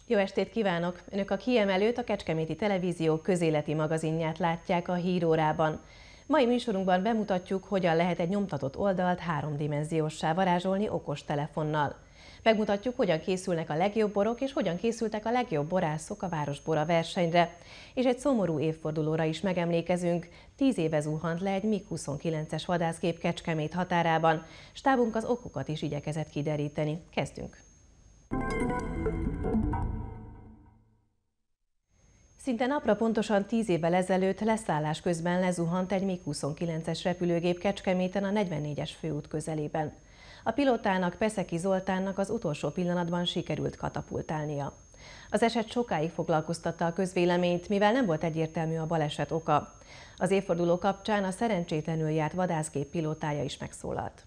Jó estét kívánok! Önök a Kiemelőt, a Kecskeméti Televízió közéleti magazinját látják a hírórában. Mai műsorunkban bemutatjuk, hogyan lehet egy nyomtatott oldalt háromdimenzióssá varázsolni okostelefonnal. Megmutatjuk, hogyan készülnek a legjobb borok, és hogyan készültek a legjobb borászok a Városbora versenyre. És egy szomorú évfordulóra is megemlékezünk. 10 éve zuhant le egy MiG-29-es vadászgép Kecskemét határában. Stábunk az okokat is igyekezett kideríteni. Kezdünk! Szinte napra pontosan 10 évvel ezelőtt leszállás közben lezuhant egy MiG-29-es repülőgép Kecskeméten a 44-es főút közelében. A pilótának, Peszeki Zoltánnak az utolsó pillanatban sikerült katapultálnia. Az eset sokáig foglalkoztatta a közvéleményt, mivel nem volt egyértelmű a baleset oka. Az évforduló kapcsán a szerencsétlenül járt vadászgép pilótája is megszólalt.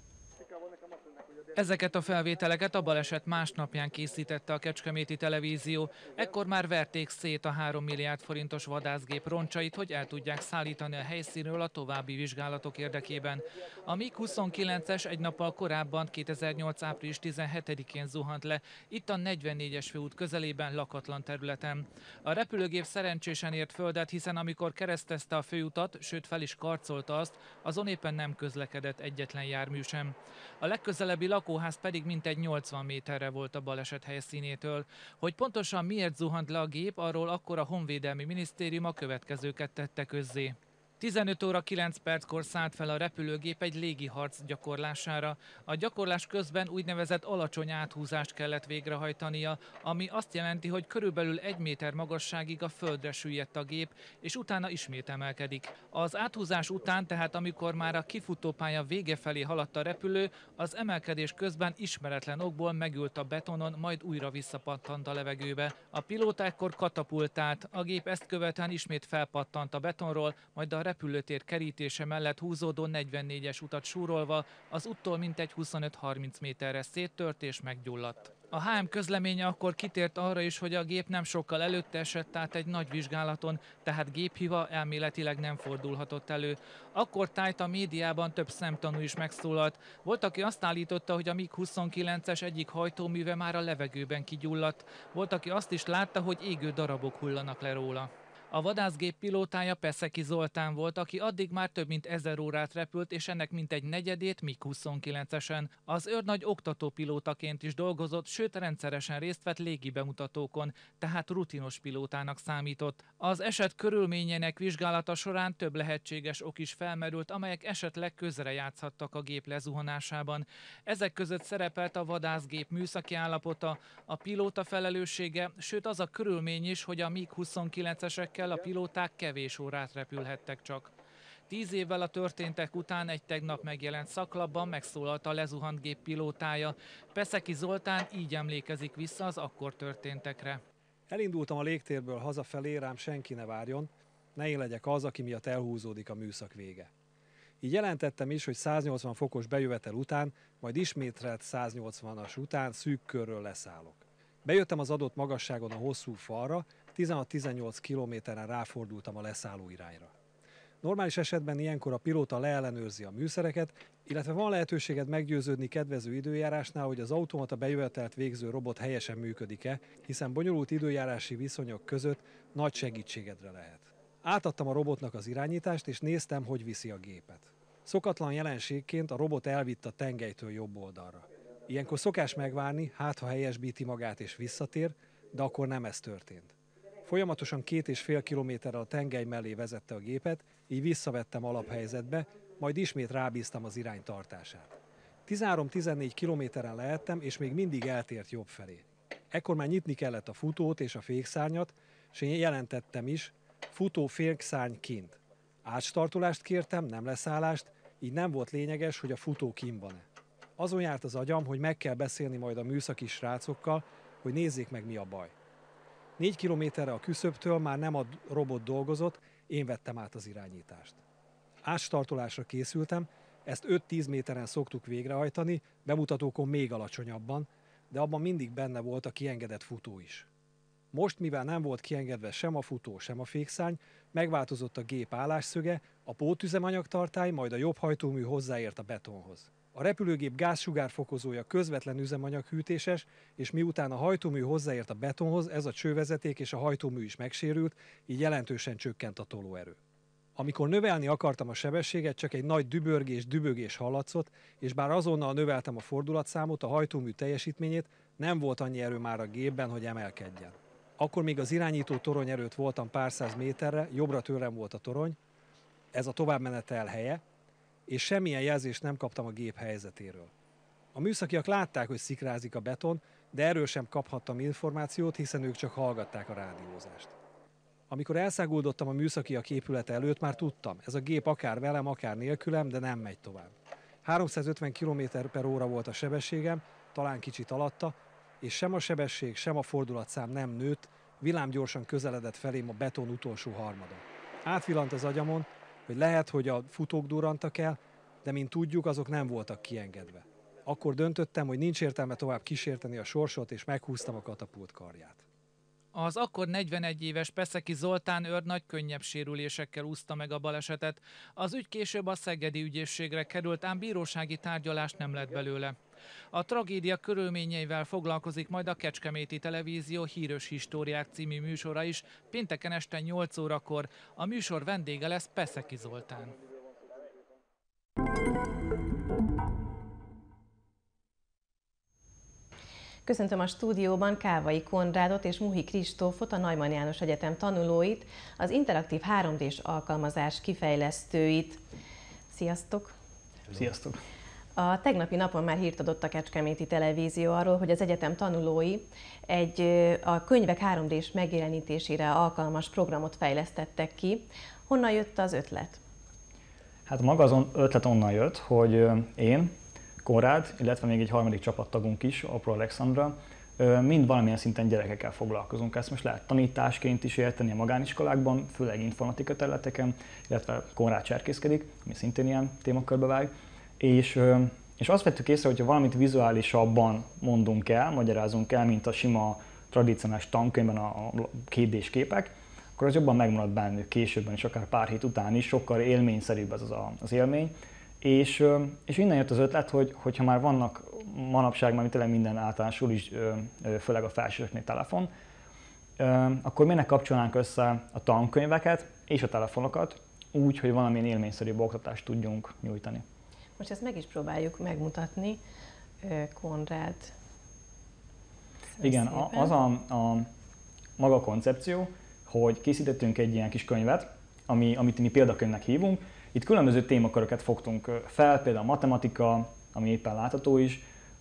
Ezeket a felvételeket a baleset másnapján készítette a Kecskeméti Televízió. Ekkor már verték szét a 3 milliárd forintos vadászgép roncsait, hogy el tudják szállítani a helyszínről a további vizsgálatok érdekében. A MiG-29-es egy nappal korábban, 2008. április 17-én zuhant le, itt a 44-es főút közelében, lakatlan területen. A repülőgép szerencsésen ért földet, hiszen amikor keresztezte a főutat, sőt fel is karcolta azt, azon éppen nem közlekedett egyetlen jármű sem. A legközelebbi lakóház pedig mintegy 80 méterre volt a baleset helyszínétől. Hogy pontosan miért zuhant le a gép, arról akkor a Honvédelmi Minisztérium a következőket tette közzé. 15 óra 9 perckor szállt fel a repülőgép egy légiharc gyakorlására. A gyakorlás közben úgynevezett alacsony áthúzást kellett végrehajtania, ami azt jelenti, hogy körülbelül 1 méter magasságig a földre süllyedt a gép, és utána ismét emelkedik. Az áthúzás után, tehát amikor már a kifutópálya vége felé haladt a repülő, az emelkedés közben ismeretlen okból megült a betonon, majd újra visszapattant a levegőbe. A pilóta ekkor katapultált, a gép ezt követően ismét felpattant a betonról, majd a repülőtér kerítése mellett húzódó 44-es utat súrolva az úttól mintegy 25-30 méterre széttört és meggyulladt. A HM közleménye akkor kitért arra is, hogy a gép nem sokkal előtte esett át egy nagy vizsgálaton, tehát géphiba elméletileg nem fordulhatott elő. Akkor tájt a médiában több szemtanú is megszólalt. Volt, aki azt állította, hogy a MiG-29-es egyik hajtóműve már a levegőben kigyulladt. Volt, aki azt is látta, hogy égő darabok hullanak le róla. A vadászgép pilótája Peszeki Zoltán volt, aki addig már több mint 1000 órát repült, és ennek mintegy negyedét MiG-29-esen. Az őrnagy oktatópilótaként is dolgozott, sőt rendszeresen részt vett légi bemutatókon, tehát rutinos pilótának számított. Az eset körülményének vizsgálata során több lehetséges ok is felmerült, amelyek esetleg közrejátszhattak a gép lezuhanásában. Ezek között szerepelt a vadászgép műszaki állapota, a pilóta felelőssége, sőt az a körülmény is, hogy a MiG-29-esek a pilóták kevés órát repülhettek csak. 10 évvel a történtek után egy tegnap megjelent szaklapban megszólalt a lezuhant gép pilótája. Peszeki Zoltán így emlékezik vissza az akkor történtekre. Elindultam a légtérből hazafelé, rám senki ne várjon, ne én legyek az, aki miatt elhúzódik a műszak vége. Így jelentettem is, hogy 180 fokos bejövetel után, majd ismételt 180-as után szűk körről leszállok. Bejöttem az adott magasságon a hosszú falra, 16-18 kilométeren ráfordultam a leszálló irányra. Normális esetben ilyenkor a pilóta leellenőrzi a műszereket, illetve van lehetőséged meggyőződni kedvező időjárásnál, hogy az automata bejövetelt végző robot helyesen működik-e, hiszen bonyolult időjárási viszonyok között nagy segítségedre lehet. Átadtam a robotnak az irányítást, és néztem, hogy viszi a gépet. Szokatlan jelenségként a robot elvitt a tengelytől jobb oldalra. Ilyenkor szokás megvárni, hát ha helyesbíti magát és visszatér, de akkor nem ez történt. Folyamatosan 2,5 kilométerrel a tengely mellé vezette a gépet, így visszavettem alaphelyzetbe, majd ismét rábíztam az irány tartását. 13-14 kilométeren lehettem, és még mindig eltért jobb felé. Ekkor már nyitni kellett a futót és a fékszárnyat, és én jelentettem is, futó fékszárny kint. Átstartolást kértem, nem leszállást, így nem volt lényeges, hogy a futó kint van-e. Azon járt az agyam, hogy meg kell beszélni majd a műszaki srácokkal, hogy nézzék meg, mi a baj. 4 kilométerre a küszöbtől már nem a robot dolgozott, én vettem át az irányítást. Átstartolásra készültem, ezt 5-10 méteren szoktuk végrehajtani, bemutatókon még alacsonyabban, de abban mindig benne volt a kiengedett futó is. Most, mivel nem volt kiengedve sem a futó, sem a fékszárny, megváltozott a gép állásszöge, a pótüzemanyagtartály, majd a jobb hajtómű hozzáért a betonhoz. A repülőgép gázsugárfokozója közvetlen üzemanyaghűtéses, és miután a hajtómű hozzáért a betonhoz, ez a csővezeték és a hajtómű is megsérült, így jelentősen csökkent a tolóerő. Amikor növelni akartam a sebességet, csak egy nagy dübörgés hallatszott, és bár azonnal növeltem a fordulatszámot, a hajtómű teljesítményét, nem volt annyi erő már a gépben, hogy emelkedjen. Akkor még az irányító torony előtt voltam pár száz méterre, jobbra tőlem volt a torony, ez a továbbmenetel helye, és semmilyen jelzést nem kaptam a gép helyzetéről. A műszakiak látták, hogy szikrázik a beton, de erről sem kaphattam információt, hiszen ők csak hallgatták a rádiózást. Amikor elszáguldottam a műszakiak épülete előtt, már tudtam, ez a gép akár velem, akár nélkülem, de nem megy tovább. 350 km/h volt a sebességem, talán kicsit alatta, és sem a sebesség, sem a fordulatszám nem nőtt, villámgyorsan közeledett felém a beton utolsó harmada. Átvillant az agyamon, hogy lehet, hogy a futók durrantak el, de mint tudjuk, azok nem voltak kiengedve. Akkor döntöttem, hogy nincs értelme tovább kísérteni a sorsot, és meghúztam a katapult karját. Az akkor 41 éves Peszeki Zoltán őr nagy könnyebb sérülésekkel úszta meg a balesetet. Az ügy később a szegedi ügyészségre került, ám bírósági tárgyalás nem lett belőle. A tragédia körülményeivel foglalkozik majd a Kecskeméti Televízió Híres Históriák című műsora is, pénteken este 8 órakor. A műsor vendége lesz Peszeki Zoltán. Köszöntöm a stúdióban Kávai Konrádot és Muhi Kristófot, a Neumann János Egyetem tanulóit, az interaktív 3D-s alkalmazás kifejlesztőit. Sziasztok! Sziasztok! A tegnapi napon már hírt adott a Kecskeméti Televízió arról, hogy az egyetem tanulói a könyvek 3D-s megjelenítésére alkalmas programot fejlesztettek ki. Honnan jött az ötlet? Hát maga az ötlet onnan jött, hogy én, Konrád, illetve még egy harmadik csapattagunk is, Apró Alexandra, mind valamilyen szinten gyerekekkel foglalkozunk. Ezt most lehet tanításként is érteni a magániskolákban, főleg informatika területeken, illetve Konrád cserkészkedik, ami szintén ilyen témakörbe vág. És azt vettük észre, hogyha valamit vizuálisabban mondunk el, magyarázunk el, mint a sima, tradicionális tankönyvben a 2D-s képek, akkor az jobban megmarad bennük későbben is, akár pár hét után is, sokkal élményszerűbb ez az élmény. És innen jött az ötlet, hogyha már vannak manapság már tényleg minden általánosul is, főleg a felsősöknél telefon, akkor minek kapcsolnánk össze a tankönyveket és a telefonokat úgy, hogy valamilyen élményszerűbb oktatást tudjunk nyújtani. Most ezt meg is próbáljuk megmutatni, Konrád. Igen, az a maga a koncepció, hogy készítettünk egy ilyen kis könyvet, amit mi példakönyvnek hívunk. Itt különböző témaköröket fogtunk fel, például matematika, ami éppen látható is.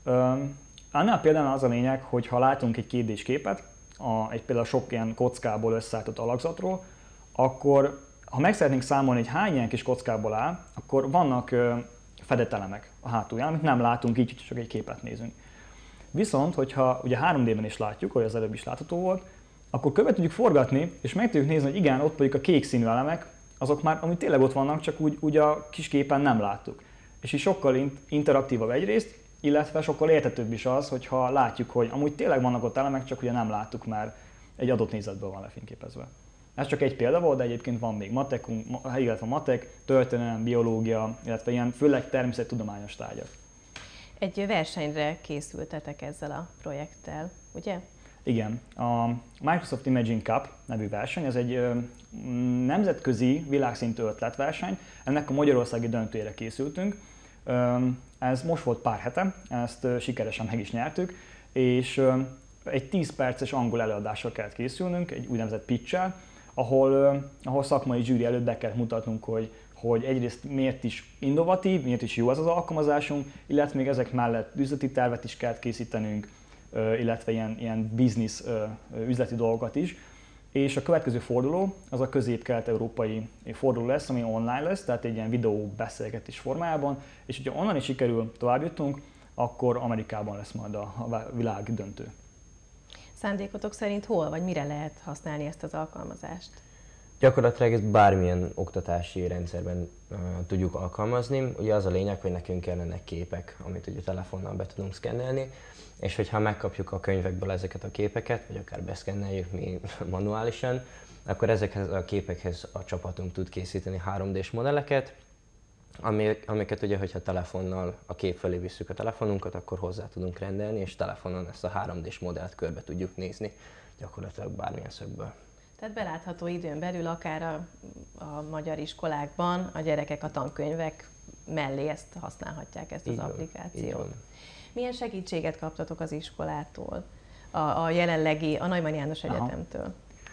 Annál például az a lényeg, hogy ha látunk egy 2D-s képet, például sok ilyen kockából összeállított alakzatról, akkor ha meg szeretnénk számolni, hogy hány ilyen kis kockából áll, akkor vannak fedett elemek a hátulján, amit nem látunk így, csak egy képet nézünk. Viszont, hogyha ugye 3D-ben is látjuk, hogy az előbb is látható volt, akkor követ tudjuk forgatni, és meg tudjuk nézni, hogy igen, ott mondjuk a kék színű elemek, azok már, amik tényleg ott vannak, csak úgy a kis képen nem láttuk. És így sokkal interaktívabb egyrészt, illetve sokkal érthetőbb is az, hogyha látjuk, hogy amúgy tényleg vannak ott elemek, csak ugye nem láttuk, mert egy adott nézetből van lefényképezve. Ez csak egy példa volt, de egyébként van még matek, történelem, biológia, illetve ilyen főleg természettudományos tárgyak. Egy versenyre készültetek ezzel a projekttel, ugye? Igen, a Microsoft Imaging Cup nevű verseny, ez egy nemzetközi világszintű ötletverseny, ennek a magyarországi döntőjére készültünk. Ez most volt pár hete, ezt sikeresen meg is nyertük, és egy 10 perces angol előadással kellett készülnünk, egy úgynevezett pitch-el, ahol szakmai zsűri előtt be kellett mutatnunk, hogy egyrészt miért is innovatív, miért is jó az alkalmazásunk, illetve még ezek mellett üzleti tervet is kellett készítenünk, illetve ilyen business üzleti dolgokat is. És a következő forduló az a közép-kelet-európai forduló lesz, ami online lesz, tehát egy ilyen videó beszélgetés formájában, és hogyha onnan is sikerül tovább jutunk, akkor Amerikában lesz majd a világ döntő. Szándékotok szerint hol vagy mire lehet használni ezt az alkalmazást? Gyakorlatilag ezt bármilyen oktatási rendszerben tudjuk alkalmazni. Ugye az a lényeg, hogy nekünk kellenek képek, amit ugye telefonnal be tudunk szkennelni, és hogyha megkapjuk a könyvekből ezeket a képeket, vagy akár beszkenneljük mi manuálisan, akkor ezekhez a képekhez a csapatunk tud készíteni 3D-s modelleket, amiket ugye, hogyha telefonnal a kép felé visszük a telefonunkat, akkor hozzá tudunk rendelni, és telefonon ezt a 3D-s modellt körbe tudjuk nézni, gyakorlatilag bármilyen szögből. Tehát belátható időn belül akár a magyar iskolákban a gyerekek a tankönyvek mellé ezt használhatják, ezt az applikációt. Milyen segítséget kaptatok az iskolától, a jelenlegi, a Neumann János Egyetemtől?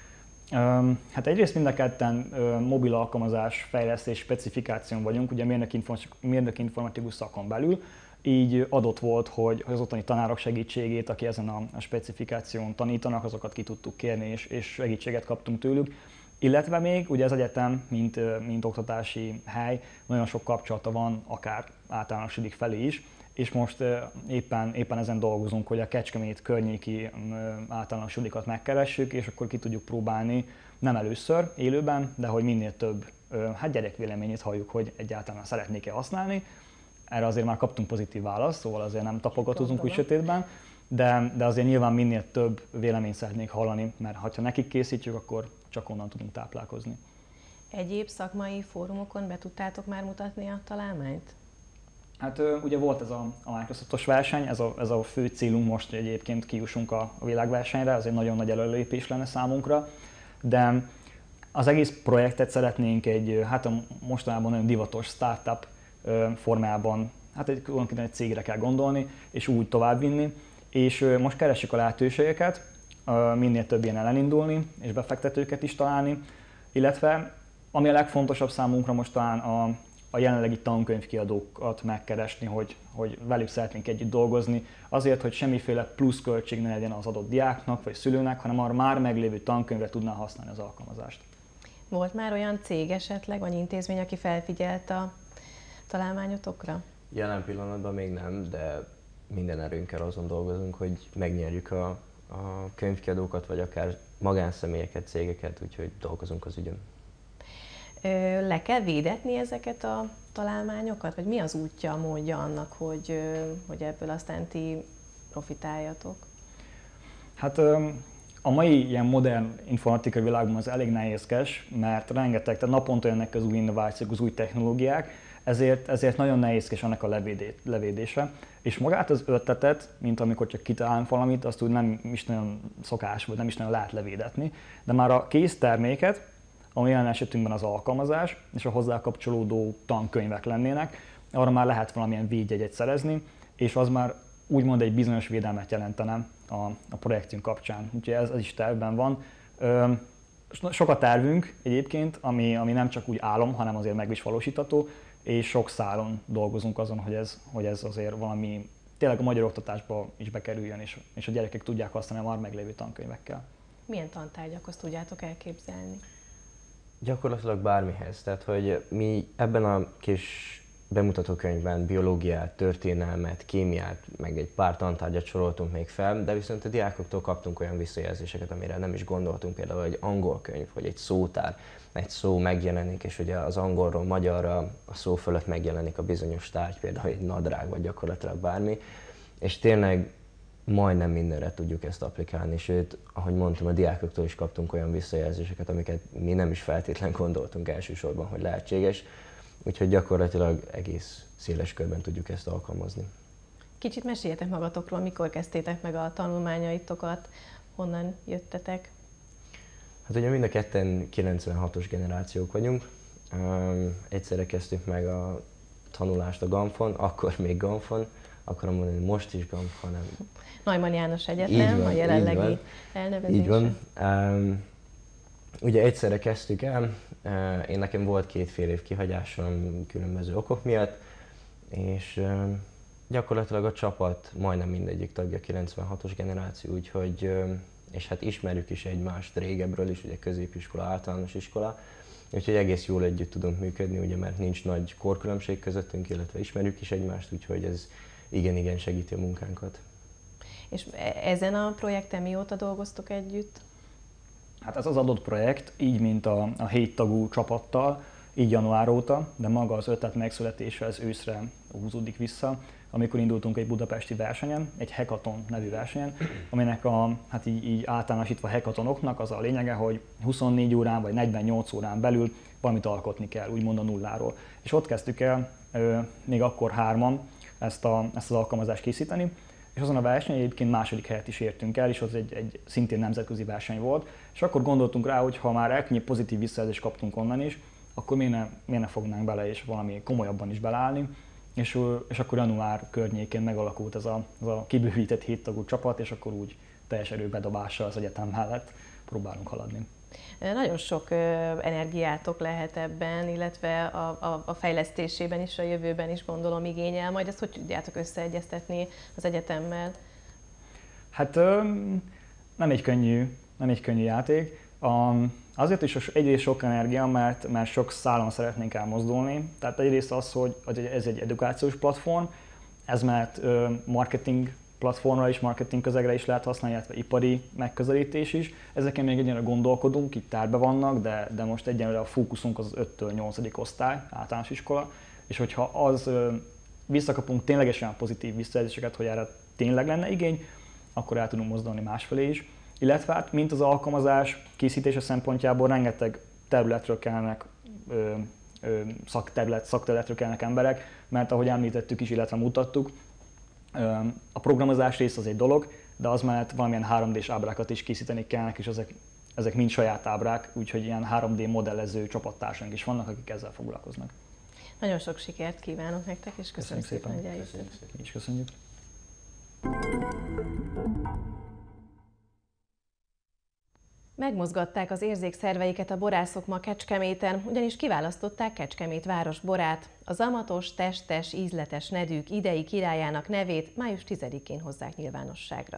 Hát egyrészt mind a ketten mobil alkalmazás fejlesztés specifikáción vagyunk, ugye mérnöki informatikus szakon belül, így adott volt, hogy az ottani tanárok segítségét, aki ezen a specifikáción tanítanak, azokat ki tudtuk kérni, és segítséget kaptunk tőlük. Illetve még ugye az egyetem, mint oktatási hely, nagyon sok kapcsolata van, akár általánosodik felé is, és most éppen ezen dolgozunk, hogy a Kecskemét környéki általánosodikat megkeressük, és akkor ki tudjuk próbálni, nem először élőben, de hogy minél több gyerekvéleményét halljuk, hogy egyáltalán szeretnék-e használni. Erre azért már kaptunk pozitív választ, szóval azért nem tapogatózunk úgy sötétben, de azért nyilván minél több véleményt szeretnék hallani, mert ha nekik készítjük, akkor csak onnan tudunk táplálkozni. Egyéb szakmai fórumokon be tudtátok már mutatni a találmányt? Hát ugye volt ez a Microsoftos verseny, ez a fő célunk most, hogy egyébként kijussunk a világversenyre, ez egy nagyon nagy előrelépés lenne számunkra, de az egész projektet szeretnénk egy, mostanában nagyon divatos startup formában, egy cégre kell gondolni, és úgy továbbvinni, és most keressük a lehetőségeket, minél több ilyen elindulni, és befektetőket is találni, illetve ami a legfontosabb számunkra most talán a jelenlegi tankönyvkiadókat megkeresni, hogy velük szeretnénk együtt dolgozni, azért, hogy semmiféle pluszköltség ne legyen az adott diáknak vagy szülőnek, hanem arra már meglévő tankönyvre tudná használni az alkalmazást. Volt már olyan cég esetleg, vagy intézmény, aki felfigyelt a találmányotokra? Jelen pillanatban még nem, de minden erőnkkel azon dolgozunk, hogy megnyerjük a könyvkiadókat, vagy akár magánszemélyeket, cégeket, úgyhogy dolgozunk az ügyön. Le kell védetni ezeket a találmányokat? Vagy mi az útja, módja annak, hogy ebből aztán ti profitáljatok? Hát a mai ilyen modern informatikai világban az elég nehézkes, mert rengeteg, tehát naponta jönnek az új innovációk, az új technológiák, ezért nagyon nehézkes ennek a levédése. És magát az ötletet, mint amikor csak kitalálunk valamit, azt úgy nem is nagyon szokás, vagy nem is nagyon lehet levédetni, de már a kész terméket, ami jelen esetünkben az alkalmazás, és a hozzá kapcsolódó tankönyvek lennének, arra már lehet valamilyen védjegyet szerezni, és az már úgymond egy bizonyos védelmet jelentene a projektünk kapcsán. Úgyhogy ez is tervben van. Sok a tervünk egyébként, ami nem csak úgy álom, hanem azért meg is valósítható, és sok szálon dolgozunk azon, hogy ez azért valami tényleg a magyar oktatásba is bekerüljön, és a gyerekek tudják használni a már meglévő tankönyvekkel. Milyen tantárgyak, azt tudjátok elképzelni? Gyakorlatilag bármihez. Tehát, hogy mi ebben a kis bemutatókönyvben biológiát, történelmet, kémiát, meg egy pár tantárgyat soroltunk még fel, de viszont a diákoktól kaptunk olyan visszajelzéseket, amire nem is gondoltunk, például egy angol könyv, vagy egy szótár, egy szó megjelenik, és ugye az angolról magyarra a szó fölött megjelenik a bizonyos tárgy, például egy nadrág, vagy gyakorlatilag bármi, és tényleg majdnem mindenre tudjuk ezt applikálni, sőt, ahogy mondtam, a diákoktól is kaptunk olyan visszajelzéseket, amiket mi nem is feltétlenül gondoltunk elsősorban, hogy lehetséges, úgyhogy gyakorlatilag egész széles körben tudjuk ezt alkalmazni. Kicsit meséljetek magatokról, mikor kezdtétek meg a tanulmányaitokat, honnan jöttetek? Hát ugye mind a ketten 96-os generációk vagyunk. Egyszerre kezdtük meg a tanulást a Gamfon, akkor még Gamfon, akarom mondani, most is Gamf, hanem... Neumann János Egyetem, van, a jelenlegi elnevezése. Így van. Ugye egyszerre kezdtük el, én nekem volt 2 fél év kihagyásom különböző okok miatt, és gyakorlatilag a csapat majdnem mindegyik tagja 96-os generáció, úgyhogy, és hát ismerjük is egymást régebről is, ugye középiskola, általános iskola, úgyhogy egész jól együtt tudunk működni, ugye, mert nincs nagy korkülönbség közöttünk, illetve ismerjük is egymást, úgyhogy ez igen segíti a munkánkat. És ezen a projekten mióta dolgoztok együtt? Hát ez az adott projekt, így mint a 7 tagú csapattal, így január óta, de maga az ötlet megszületése az őszre húzódik vissza, amikor indultunk egy budapesti versenyen, egy hackathon nevű versenyen, aminek hát így általánosítva hackathonoknak az a lényege, hogy 24 órán vagy 48 órán belül valamit alkotni kell, úgymond a nulláról. És ott kezdtük el még akkor 3-an ezt az alkalmazást készíteni, és azon a versenyen egyébként második helyet is értünk el, és az egy szintén nemzetközi verseny volt, és akkor gondoltunk rá, hogy ha már elkönnyű pozitív visszajelzést kaptunk onnan is, akkor miért ne fognánk bele, és valami komolyabban is beleállni, és akkor január környékén megalakult ez a kibővített 7 tagú csapat, és akkor úgy teljes erőbedobással az egyetem mellett próbálunk haladni. Nagyon sok energiátok lehet ebben, illetve a fejlesztésében is, a jövőben is gondolom igényel. Majd ezt hogy tudjátok összeegyeztetni az egyetemmel? Hát nem egy könnyű játék. Azért is egyrészt sok energia, mert sok szálon szeretnénk elmozdulni. Tehát egyrészt az, hogy ez egy edukációs platform, ez mert marketing platformra is, marketing közegre is lehet használni, illetve ipari megközelítés is. Ezeken még egyenlőre gondolkodunk, itt tárba vannak, de most egyenlőre a fókuszunk az 5-től 8. osztály, általános iskola, és hogyha visszakapunk ténylegesen pozitív visszajelzéseket, hogy erre tényleg lenne igény, akkor el tudunk mozdulni másfelé is. Illetve hát, mint az alkalmazás készítése szempontjából rengeteg területről kellnek, szakterületről kellnek emberek, mert ahogy említettük is, illetve mutattuk, a programozás rész az egy dolog, de az mellett valamilyen 3D-s ábrákat is készíteni kellnek, és ezek mind saját ábrák, úgyhogy ilyen 3D modellező csapattársaink is vannak, akik ezzel foglalkoznak. Nagyon sok sikert kívánok nektek, és köszönjük szépen, hogy eljöttek. Mi is köszönjük. Megmozgatták az érzékszerveiket a borászok ma Kecskeméten, ugyanis kiválasztották Kecskemét város borát. A zamatos, testes, ízletes nedűk idei királyának nevét május 10-én hozzák nyilvánosságra.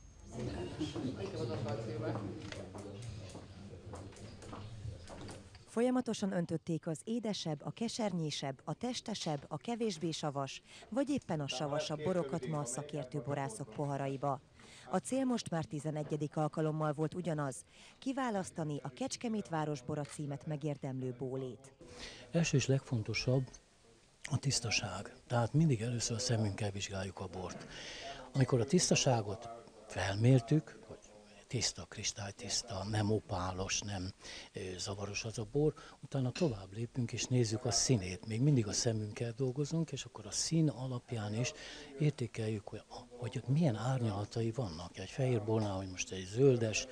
Folyamatosan öntötték az édesebb, a kesernyésebb, a testesebb, a kevésbé savas, vagy éppen a savasabb borokat ma a szakértő borászok poharaiba. A cél most már 11. alkalommal volt ugyanaz, kiválasztani a Kecskemét városbora címet megérdemlő bólét. Első és legfontosabb a tisztaság. Tehát mindig először a szemünkkel vizsgáljuk a bort. Amikor a tisztaságot felmértük, hogy tiszta, kristálytiszta, nem opálos, nem zavaros az a bor, utána tovább lépünk és nézzük a színét. Még mindig a szemünkkel dolgozunk, és akkor a szín alapján is értékeljük, hogy milyen árnyalatai vannak. Egy fehér bornál, hogy most egy zöldes,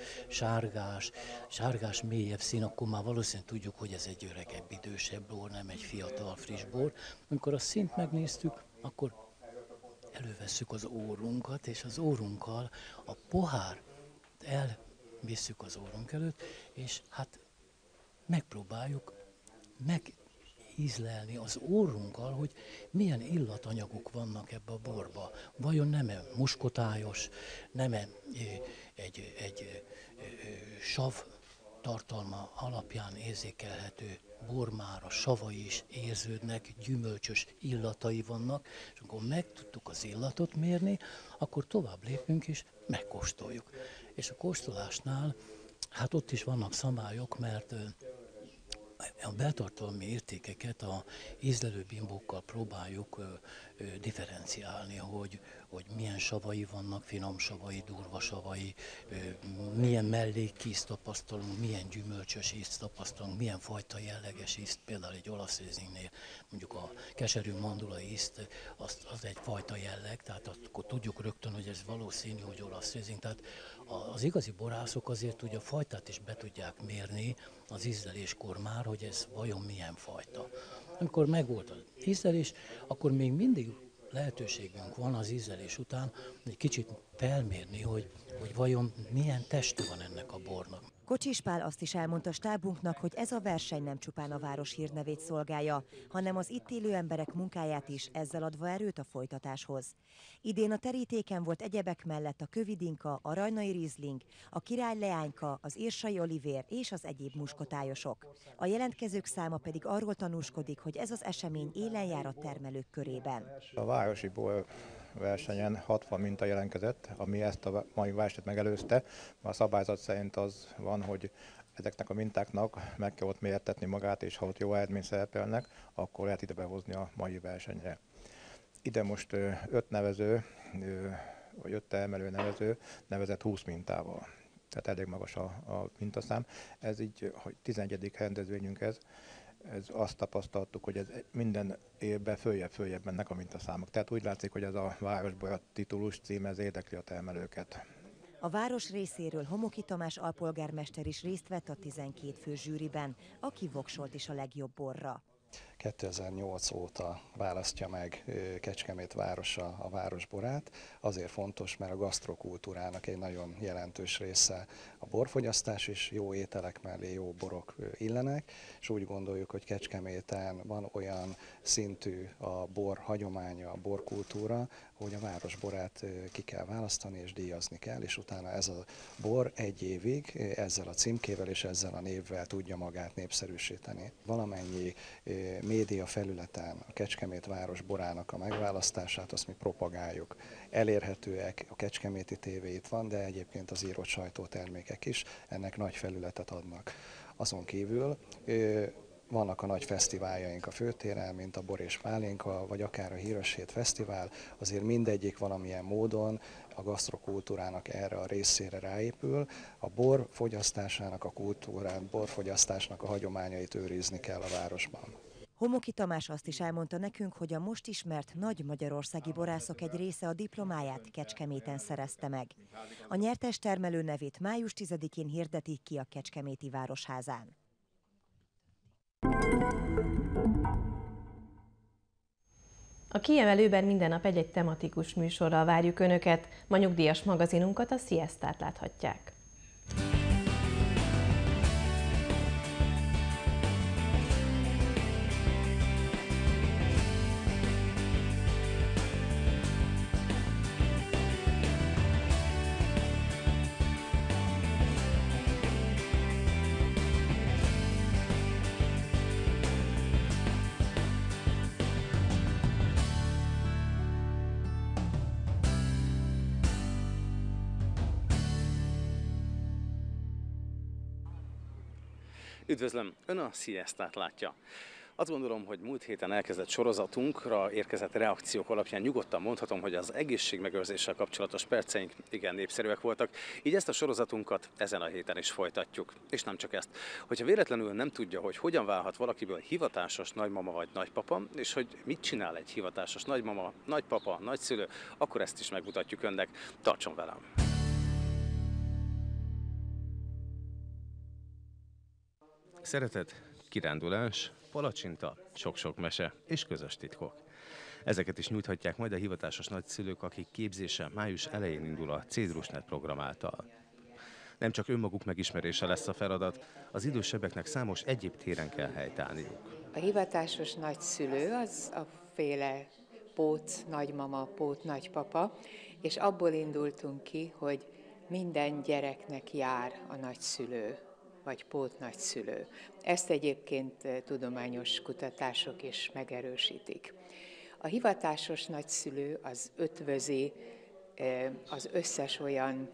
sárgás mélyebb szín, akkor már valószínűleg tudjuk, hogy ez egy öregebb, idősebb bor, nem egy fiatal, friss bor. Amikor a színt megnéztük, akkor elővesszük az órunkat, és az órunkkal a pohár elvisszük az órunk előtt, és hát megpróbáljuk megízlelni az órunkkal, hogy milyen illatanyagok vannak ebbe a borba. Vajon nem-e muskotályos, nem-e egy sav tartalma alapján érzékelhető bor, már a savai is érződnek, gyümölcsös illatai vannak, és akkor megtudtuk az illatot mérni, akkor tovább lépünk és megkóstoljuk. És a kóstolásnál, hát ott is vannak szabályok, mert a beltartalmi értékeket a ízlelő bimbókkal próbáljuk differenciálni, hogy milyen savai vannak, finom savai, durva savai, milyen mellékízt tapasztalunk, milyen gyümölcsös ízt tapasztalunk, milyen fajta jelleges ízt, például egy olasz rislingnél, mondjuk a keserű mandula ízt, az egy fajta jelleg, tehát akkor tudjuk rögtön, hogy ez valószínű, hogy olasz rizling. Tehát az igazi borászok azért ugye a fajtát is be tudják mérni az ízleléskor már, hogy ez vajon milyen fajta. Amikor megvolt az ízlelés, akkor még mindig lehetőségünk van az ízlelés után egy kicsit felmérni, hogy vajon milyen teste van ennek a bornak. Kocsis Pál azt is elmondta stábunknak, hogy ez a verseny nem csupán a város hírnevét szolgálja, hanem az itt élő emberek munkáját is, ezzel adva erőt a folytatáshoz. Idén a terítéken volt egyebek mellett a kövidinka, a rajnai riesling, a király leányka, az írsai olivér és az egyéb muskotályosok. A jelentkezők száma pedig arról tanúskodik, hogy ez az esemény élen jár a termelők körében. A városi bor versenyen 60 minta jelentkezett, ami ezt a mai versenyt megelőzte. A szabályzat szerint az van, hogy ezeknek a mintáknak meg kell ott mértetni magát, és ha ott jó eredmény szerepelnek, akkor lehet ide behozni a mai versenyre. Ide most 5 nevező, vagy 5 termelő nevező nevezett 20 mintával. Tehát elég magas a mintaszám. Ez így, hogy 11. rendezvényünk ez azt tapasztaltuk, hogy ez minden évben följebb mennek a mintaszámok. Tehát úgy látszik, hogy ez a Városbora titulus cím, ez érdekli a termelőket. A város részéről Homoki Tamás alpolgármester is részt vett a 12 fő zsűriben, aki voksolt is a legjobb borra. 2008 óta választja meg Kecskemét városa a városborát. Azért fontos, mert a gasztrokultúrának egy nagyon jelentős része a borfogyasztás, és jó ételek mellé jó borok illenek, és úgy gondoljuk, hogy Kecskeméten van olyan szintű a bor hagyománya, a borkultúra, hogy a városborát ki kell választani és díjazni kell, és utána ez a bor egy évig ezzel a címkével és ezzel a névvel tudja magát népszerűsíteni. Valamennyi média felületen a Kecskemét város borának a megválasztását, azt mi propagáljuk. Elérhetőek, a Kecskeméti TV itt van, de egyébként az írott sajtótermékek is ennek nagy felületet adnak. Azon kívül vannak a nagy fesztiváljaink a főtéren, mint a Bor és Pálinka, vagy akár a Híres Hét Fesztivál, azért mindegyik valamilyen módon a gasztrokultúrának erre a részére ráépül. A bor fogyasztásának a kultúrát, borfogyasztásnak a hagyományait őrizni kell a városban. Homoki Tamás azt is elmondta nekünk, hogy a most ismert nagy magyarországi borászok egy része a diplomáját Kecskeméten szerezte meg. A nyertes termelő nevét május 10-én hirdetik ki a Kecskeméti Városházán. A Kiemelőben minden nap egy tematikus műsorral várjuk Önöket. Ma nyugdíjas magazinunkat, a Siestát láthatják. Üdvözlöm! Ön a Siestát látja. Azt gondolom, hogy múlt héten elkezdett sorozatunkra érkezett reakciók alapján nyugodtan mondhatom, hogy az egészségmegőrzéssel kapcsolatos perceink igen népszerűek voltak, így ezt a sorozatunkat ezen a héten is folytatjuk. És nem csak ezt. Hogyha véletlenül nem tudja, hogy hogyan válhat valakiből hivatásos nagymama vagy nagypapa, és hogy mit csinál egy hivatásos nagymama, nagypapa, nagyszülő, akkor ezt is megmutatjuk önnek. Tartson velem! Szeretet, kirándulás, palacsinta, sok-sok mese és közös titkok. Ezeket is nyújthatják majd a hivatásos nagyszülők, akik képzése május elején indul a Cédrusnet program által. Nem csak önmaguk megismerése lesz a feladat, az idősebbeknek számos egyéb téren kell helytállniuk. A hivatásos nagyszülő az a féle pót nagymama, pót nagypapa, és abból indultunk ki, hogy minden gyereknek jár a nagyszülő, vagy pótnagyszülő. Ezt egyébként tudományos kutatások is megerősítik. A hivatásos nagyszülő az ötvözi az összes olyan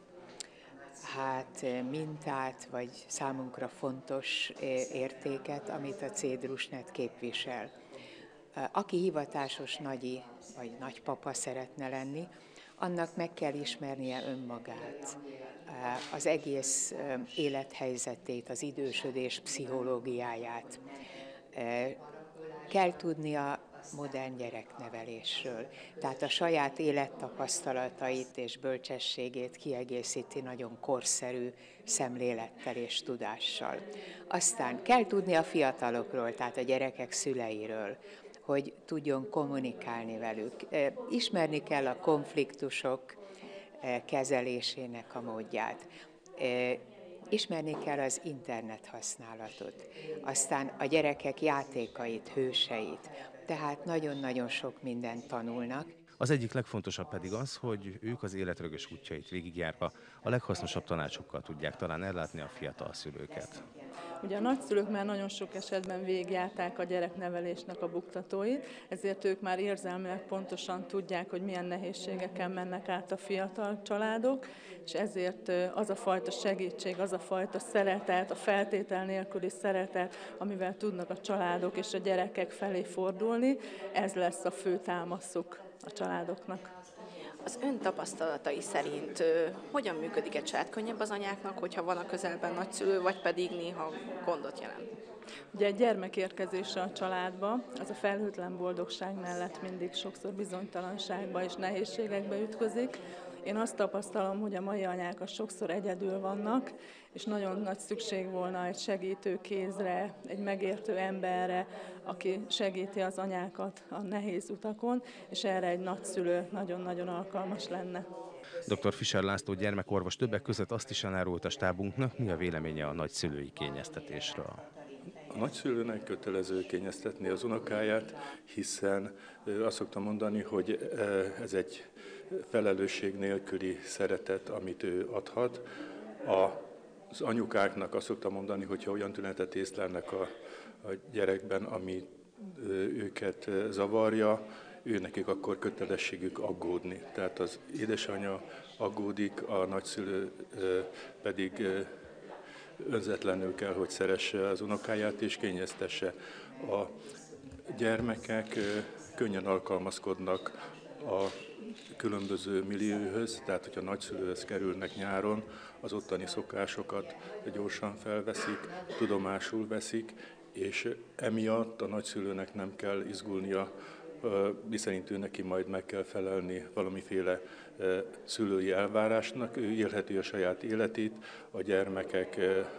mintát, vagy számunkra fontos értéket, amit a Cédrusnet képvisel. Aki hivatásos nagyi vagy nagypapa szeretne lenni, annak meg kell ismernie önmagát, az egész élethelyzetét, az idősödés pszichológiáját. Kell tudnia modern gyereknevelésről, tehát a saját élettapasztalatait és bölcsességét kiegészíti nagyon korszerű szemlélettel és tudással. Aztán kell tudni a fiatalokról, tehát a gyerekek szüleiről, hogy tudjon kommunikálni velük. Ismerni kell a konfliktusok kezelésének a módját. Ismerni kell az internet használatot, aztán a gyerekek játékait, hőseit, tehát nagyon-nagyon sok mindent tanulnak. Az egyik legfontosabb pedig az, hogy ők az életrögös útjait végigjárva a leghasznosabb tanácsokkal tudják talán ellátni a fiatal szülőket. Ugye a nagyszülők már nagyon sok esetben végigjárták a gyereknevelésnek a buktatóit, ezért ők már érzelmileg pontosan tudják, hogy milyen nehézségeken mennek át a fiatal családok, és ezért az a fajta segítség, az a fajta szeretet, a feltétel nélküli szeretet, amivel tudnak a családok és a gyerekek felé fordulni, ez lesz a fő támaszuk. a családoknak. Az ön tapasztalatai szerint hogyan működik egy család? Könnyebb az anyáknak, hogyha van a közelben nagyszülő, vagy pedig néha gondot jelent? Ugye egy gyermek érkezése a családba, az a felhőtlen boldogság mellett mindig sokszor bizonytalanságba és nehézségekbe ütközik. Én azt tapasztalom, hogy a mai anyák sokszor egyedül vannak, és nagyon nagy szükség volna egy segítő kézre, egy megértő emberre, aki segíti az anyákat a nehéz utakon, és erre egy nagyszülő nagyon-nagyon alkalmas lenne. Dr. Fischer László gyermekorvos többek között azt is elárult a stábunknak, mi a véleménye a nagyszülői kényeztetésről. A nagyszülőnek kötelező kényeztetni az unokáját, hiszen azt szoktam mondani, hogy ez egy felelősség nélküli szeretet, amit ő adhat. Az anyukáknak azt szoktam mondani, hogyha olyan tünetet észlelnek a gyerekben, ami őket zavarja, őnekik akkor kötelességük aggódni. Tehát az édesanyja aggódik, a nagyszülő pedig önzetlenül kell, hogy szeresse az unokáját és kényeztesse. A gyermekek könnyen alkalmazkodnak a különböző millióhöz, tehát hogyha nagyszülőhöz kerülnek nyáron, az ottani szokásokat gyorsan felveszik, tudomásul veszik, és emiatt a nagyszülőnek nem kell izgulnia, miszerint ő neki majd meg kell felelni valamiféle szülői elvárásnak, ő élheti a saját életét, a gyermekek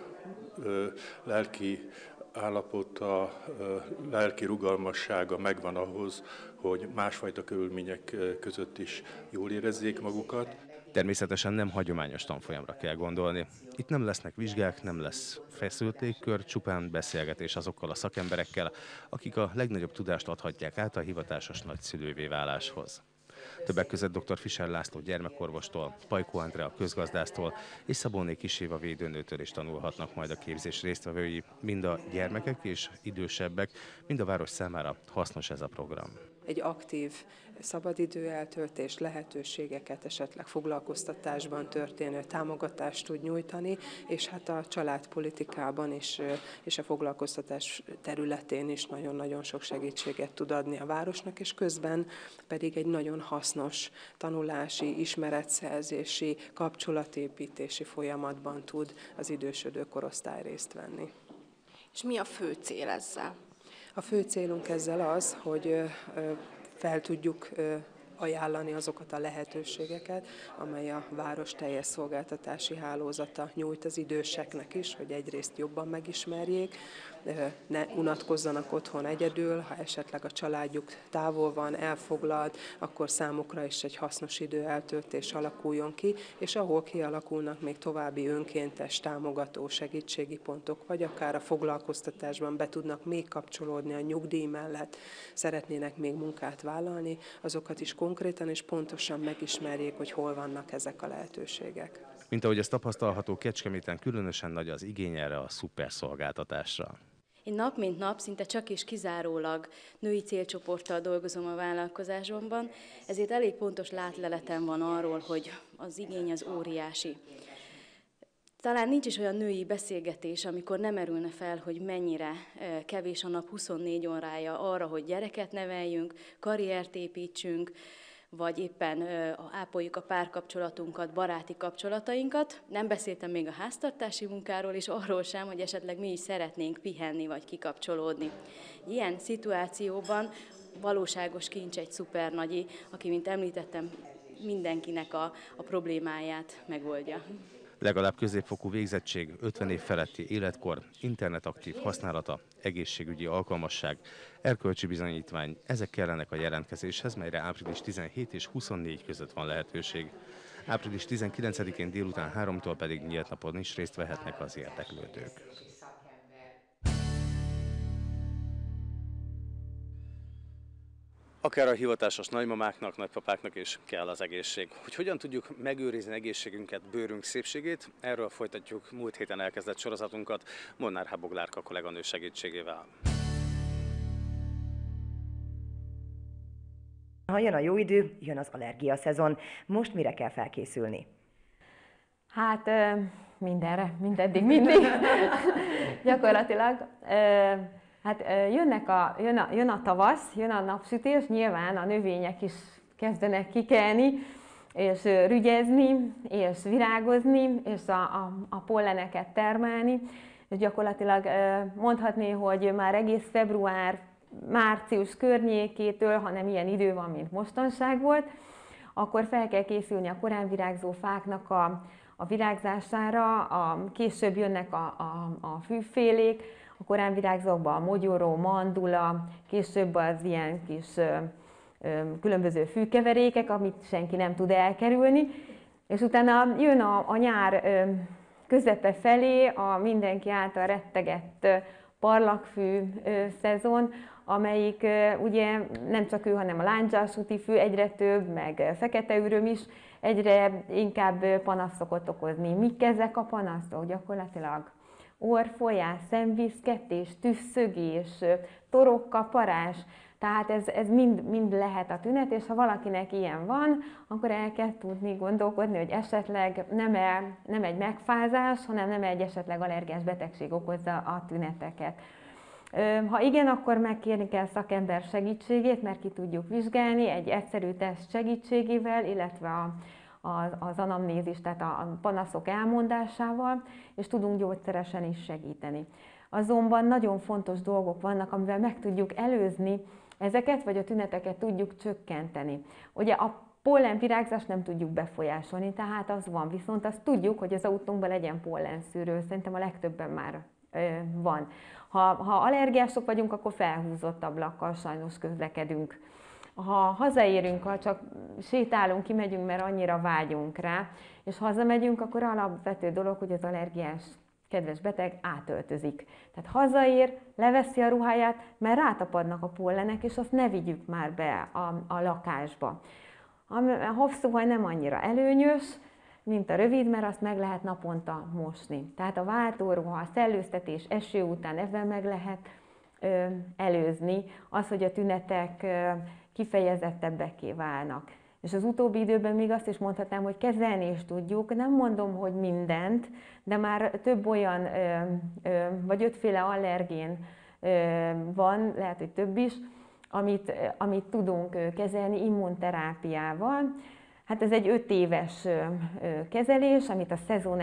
lelki állapota, lelki rugalmassága megvan ahhoz, hogy másfajta körülmények között is jól érezzék magukat. Természetesen nem hagyományos tanfolyamra kell gondolni. Itt nem lesznek vizsgák, nem lesz feszült légkör, csupán beszélgetés azokkal a szakemberekkel, akik a legnagyobb tudást adhatják át a hivatásos nagyszülővé váláshoz. Többek között dr. Fischer László gyermekorvostól, Pajkó Andrea közgazdásztól és Szabóné Kis Éva védőnőtől is tanulhatnak majd a képzés résztvevői. Mind a gyermekek és idősebbek, mind a város számára hasznos ez a program. Egy aktív szabadidő eltöltés lehetőségeket, esetleg foglalkoztatásban történő támogatást tud nyújtani, és hát a családpolitikában is, és a foglalkoztatás területén is nagyon-nagyon sok segítséget tud adni a városnak, és közben pedig egy nagyon hasznos tanulási, ismeretszerzési, kapcsolatépítési folyamatban tud az idősödő korosztály részt venni. És mi a fő cél ezzel? A fő célunk ezzel az, hogy fel tudjuk ajánlani azokat a lehetőségeket, amely a város teljes szolgáltatási hálózata nyújt az időseknek is, hogy egyrészt jobban megismerjék, ne unatkozzanak otthon egyedül, ha esetleg a családjuk távol van, elfoglalt, akkor számukra is egy hasznos időeltöltés alakuljon ki, és ahol kialakulnak még további önkéntes támogató segítségi pontok, vagy akár a foglalkoztatásban be tudnak még kapcsolódni a nyugdíj mellett, szeretnének még munkát vállalni, azokat is konkrétan és pontosan megismerjék, hogy hol vannak ezek a lehetőségek. Mint ahogy ez tapasztalható, Kecskeméten különösen nagy az igény erre a szuperszolgáltatásra. Én nap mint nap szinte csak és kizárólag női célcsoporttal dolgozom a vállalkozásomban, ezért elég pontos látleletem van arról, hogy az igény az óriási. Talán nincs is olyan női beszélgetés, amikor nem merülne fel, hogy mennyire kevés a nap 24 órája arra, hogy gyereket neveljünk, karriert építsünk, vagy éppen ápoljuk a párkapcsolatunkat, baráti kapcsolatainkat. Nem beszéltem még a háztartási munkáról, és arról sem, hogy esetleg mi is szeretnénk pihenni, vagy kikapcsolódni. Ilyen szituációban valóságos kincs egy szupernagyi, aki, mint említettem, mindenkinek a problémáját megoldja. Legalább középfokú végzettség, 50 év feletti életkor, internetaktív használata, egészségügyi alkalmasság, erkölcsi bizonyítvány, ezek kellenek a jelentkezéshez, melyre április 17 és 24 között van lehetőség. Április 19-én délután 3-tól pedig nyílt napon is részt vehetnek az érdeklődők. Akár a hivatásos nagymamáknak, nagypapáknak is kell az egészség. Hogy hogyan tudjuk megőrizni egészségünket, bőrünk szépségét, erről folytatjuk múlt héten elkezdett sorozatunkat Molnár H. Boglárka kolléganő segítségével. Ha jön a jó idő, jön az allergia szezon. Most mire kell felkészülni? Hát mindenre, mindeddig, mindig. Gyakorlatilag. Hát jön a tavasz, jön a napsütés, nyilván a növények is kezdenek kikelni, és rügyezni, és virágozni, és a polleneket termelni. És gyakorlatilag mondhatni, hogy már egész február-március környékétől, ha nem ilyen idő van, mint mostanság volt, akkor fel kell készülni a korán virágzó fáknak a virágzására, később jönnek a fűfélék, a korán virágzókban a mogyoró, mandula, később az ilyen kis különböző fűkeverékek, amit senki nem tud elkerülni, és utána jön a nyár közepe felé a mindenki által rettegett parlagfű szezon, amelyik ugye nem csak ő, hanem a lándzsásúti fű egyre több, meg fekete üröm is egyre inkább panaszt szokott okozni. Mik ezek a panaszok? Gyakorlatilag orrfolyás, szemvízketés, tüsszögés, torokkaparás, tehát ez mind lehet a tünet, és ha valakinek ilyen van, akkor el kell tudni gondolkodni, hogy esetleg nem egy megfázás, hanem nem egy esetleg allergiás betegség okozza a tüneteket. Ha igen, akkor megkérni kell szakember segítségét, mert ki tudjuk vizsgálni egy egyszerű teszt segítségével, illetve az anamnézis, tehát a panaszok elmondásával, és tudunk gyógyszeresen is segíteni. Azonban nagyon fontos dolgok vannak, amivel meg tudjuk előzni ezeket, vagy a tüneteket tudjuk csökkenteni. Ugye a pollenvirágzást nem tudjuk befolyásolni, tehát az van, viszont azt tudjuk, hogy az autónkban legyen pollenszűrő, szerintem a legtöbben már van. Ha allergiások vagyunk, akkor felhúzott ablakkal sajnos közlekedünk. Ha hazaérünk, ha csak sétálunk, kimegyünk, mert annyira vágyunk rá, és hazamegyünk, akkor alapvető dolog, hogy az allergiás kedves beteg átöltözik. Tehát hazaér, leveszi a ruháját, mert rátapadnak a pollenek, és azt ne vigyük már be a lakásba. A hosszúhaj nem annyira előnyös, mint a rövid, mert azt meg lehet naponta mosni. Tehát a váltóruha, a szellőztetés eső után ebben meg lehet előzni az, hogy a tünetek kifejezettebbeké válnak. És az utóbbi időben még azt is mondhatnám, hogy kezelni is tudjuk, nem mondom, hogy mindent, de már több olyan, vagy 5 féle allergén van, lehet, hogy több is, amit tudunk kezelni immunterápiával. Hát ez egy 5 éves kezelés, amit a szezon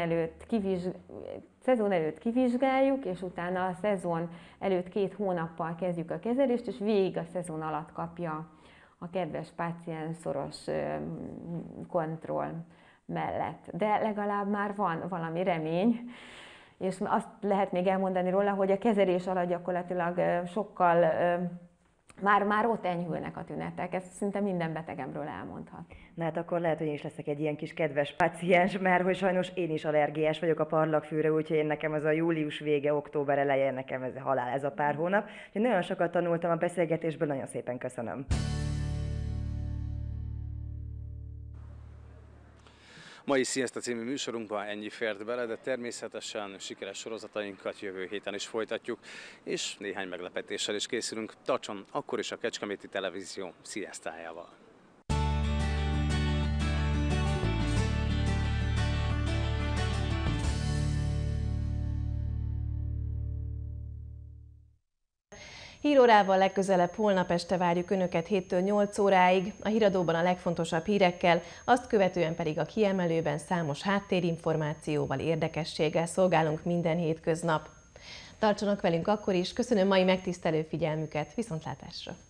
előtt kivizsgáljuk, és utána a szezon előtt 2 hónappal kezdjük a kezelést, és végig a szezon alatt kapja a kedves páciens szoros kontroll mellett. De legalább már van valami remény, és azt lehet még elmondani róla, hogy a kezelés alatt gyakorlatilag sokkal már ott enyhülnek a tünetek, ezt szinte minden betegemről elmondhat. Na hát akkor lehet, hogy én is leszek egy ilyen kis kedves páciens, mert hogy sajnos én is allergiás vagyok a parlagfűre, úgyhogy én nekem az a július vége, október eleje, nekem ez halál ez a pár hónap. Úgyhogy nagyon sokat tanultam a beszélgetésből, nagyon szépen köszönöm. Mai Sziasztok című műsorunkban ennyi fért bele, de természetesen sikeres sorozatainkat jövő héten is folytatjuk, és néhány meglepetéssel is készülünk. Tartson akkor is a Kecskeméti Televízió sziasztájával! Hírórával legközelebb holnap este várjuk Önöket 7-től 8 óráig, a híradóban a legfontosabb hírekkel, azt követően pedig a kiemelőben számos háttérinformációval, érdekességgel szolgálunk minden hétköznap. Tartsanak velünk akkor is, köszönöm mai megtisztelő figyelmüket, viszontlátásra!